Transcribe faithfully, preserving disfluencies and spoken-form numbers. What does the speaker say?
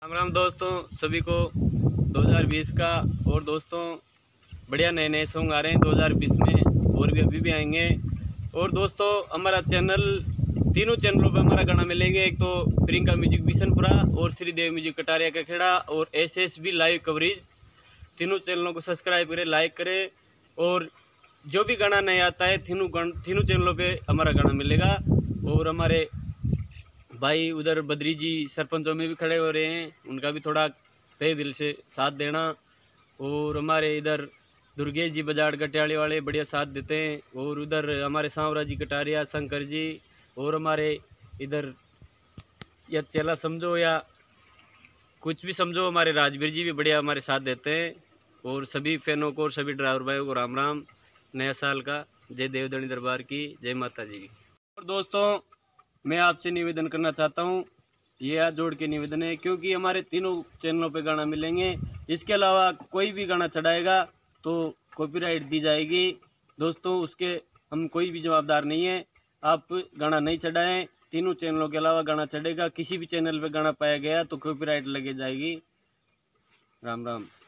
राम राम दोस्तों, सभी को दो हज़ार बीस का। और दोस्तों बढ़िया नए नए सॉन्ग आ रहे हैं दो हज़ार बीस में, और भी अभी भी आएंगे। और दोस्तों हमारा चैनल, तीनों चैनलों पे हमारा गाना मिलेंगे। एक तो प्रियंका म्यूजिक बिशनपुरा और श्रीदेव म्यूजिक कटारिया का खेड़ा और S S B live coverage. तीनों चैनलों को सब्सक्राइब करें, लाइक करें। और जो भी गाना नहीं आता है तीनों तीनों चैनलों पे हमारा गाना मिलेगा। और हमारे भाई उधर बद्री जी सरपंचों में भी खड़े हो रहे हैं, उनका भी थोड़ा तहे दिल से साथ देना। और हमारे इधर दुर्गेश जी बजाड़ गटियाले वाले बढ़िया साथ देते हैं। और उधर हमारे सांवरा जी कटारिया, शंकर जी, और हमारे इधर या चेला समझो या कुछ भी समझो, हमारे राजवीर जी भी बढ़िया हमारे साथ देते हैं। और सभी फैनों को और सभी ड्राइवर भाइयों को राम राम। नया साल का जय देवधनी दरबार की, जय माता जी की। और दोस्तों मैं आपसे निवेदन करना चाहता हूँ, ये हाथ जोड़ के निवेदन है, क्योंकि हमारे तीनों चैनलों पे गाना मिलेंगे। इसके अलावा कोई भी गाना चढ़ाएगा तो कॉपीराइट दी जाएगी दोस्तों, उसके हम कोई भी जवाबदार नहीं है। आप गाना नहीं चढ़ाएं, तीनों चैनलों के अलावा गाना चढ़ेगा, किसी भी चैनल पे गाना पाया गया तो कॉपीराइट लगे जाएगी। राम राम।